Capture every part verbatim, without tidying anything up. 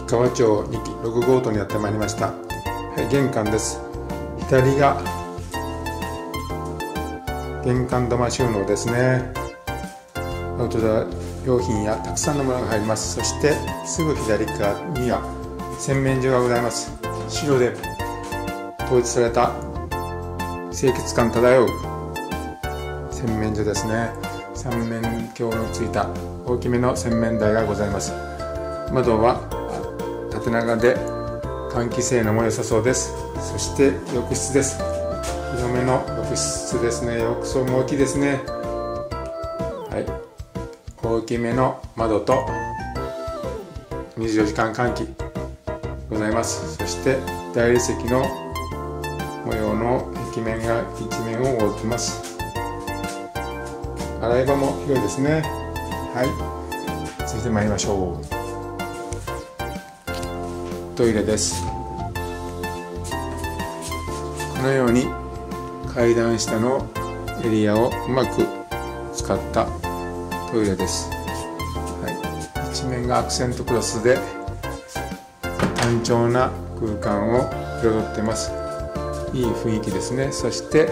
川町にきろく号棟にやってまいりました。はい、玄関です。左が玄関土間収納ですね。アウトドア用品やたくさんのものが入ります。そしてすぐ左側には洗面所がございます。白で統一された清潔感漂う洗面所ですね。三面鏡のついた大きめの洗面台がございます。窓は縦長で換気性能も良さそうです。そして浴室です。広めの浴室ですね。浴槽も大きいですね。はい、大きめの窓とにじゅうよじかん換気ございます。そして大理石の模様の壁面が一面を覆っています。洗い場も広いですね。はい、続いてまいりましょう。トイレです。このように階段下のエリアをうまく使ったトイレです。はい、一面がアクセントクロスで単調な空間を彩っています。いい雰囲気ですね。そして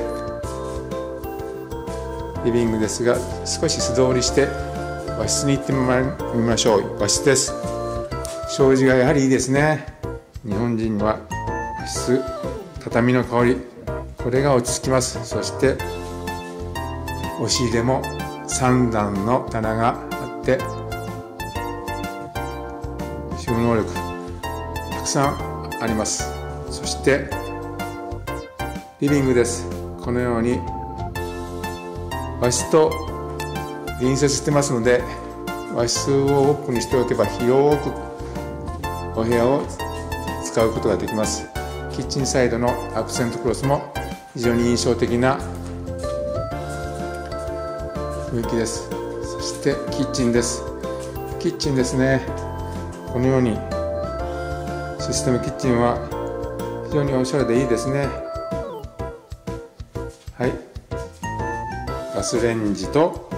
リビングですが、少し素通りして和室に行ってみましょう。和室です。障子がやはりいいですね。日本人は和室、畳の香り、これが落ち着きます。そして押し入れもさん段の棚があって収納力たくさんあります。そしてリビングです。このように和室と隣接してますので、和室をオープンにしておけば広くお部屋を使うことができます。キッチンサイドのアクセントクロスも非常に印象的な雰囲気です。そしてキッチンです。キッチンですね。このようにシステムキッチンは非常におしゃれでいいですね。はい、ガスレンジと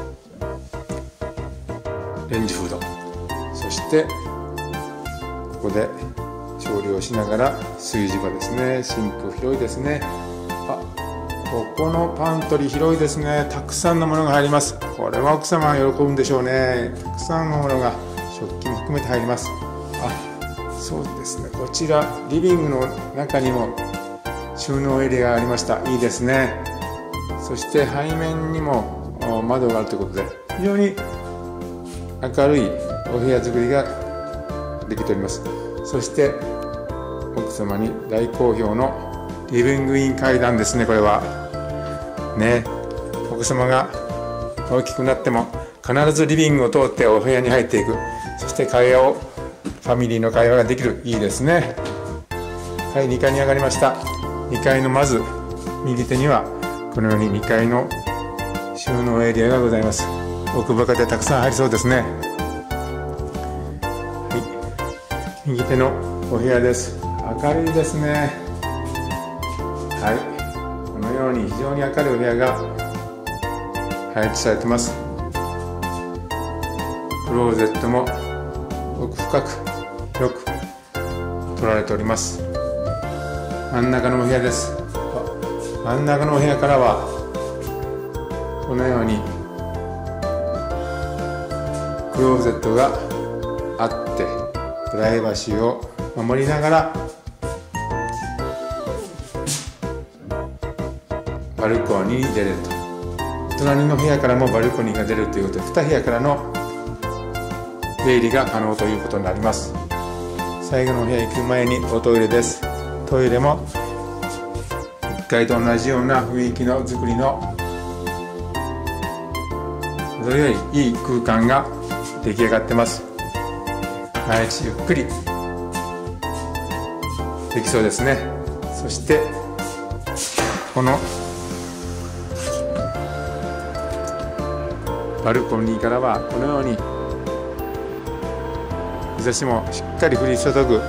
レンジフード、そしてここで調理をしながら炊事場ですね。シンク広いですね。あ、ここのパントリー広いですね。たくさんのものが入ります。これは奥様が喜ぶんでしょうね。たくさんのものが食器も含めて入ります。あ、そうですね。こちらリビングの中にも収納エリアがありました。いいですね。そして背面にも窓があるということで、非常に明るいお部屋作りができております。そして奥様に大好評のリビングイン階段ですね。これはね、奥様が大きくなっても必ずリビングを通ってお部屋に入っていく。そして会話をファミリーの会話ができる。いいですね。はい、にかいに上がりました。にかいのまず右手にはこのようににかいの収納エリアがございます。奥深でたくさん入りそうですね。はい、右手のお部屋です。明るいですね。はい、このように非常に明るいお部屋が配置されています。クローゼットも奥深くよく取られております。真ん中のお部屋です。真ん中のお部屋からはこのようにクローゼットがあってプライバシーを守りながらバルコニーに出れると。隣の部屋からもバルコニーが出るということでに部屋からの出入りが可能ということになります。最後のお部屋行く前におトイレです。トイレもいっかいと同じような雰囲気の作りの程よいいい空間が出来上がってます。毎日ゆっくりできそうですね。そしてこのバルコニーからはこのように日差しもしっかり降り注ぐ。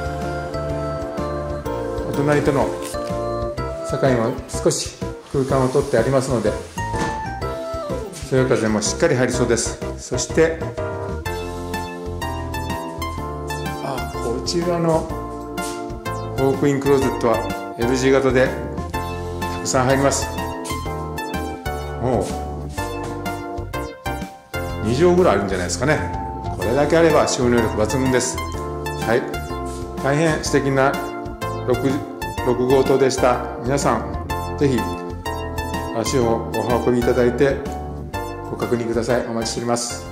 お隣との境も少し空間を取ってありますので、そよ風もしっかり入りそうです。そしてあこちらのウォークインクローゼットは エルジー 型でたくさん入ります。もうに畳ぐらいあるんじゃないですかね。これだけあれば収納力抜群です。はい、大変素敵な 6, ろく号棟でした。皆さんぜひ足をお運びいただいてご確認ください。お待ちしております。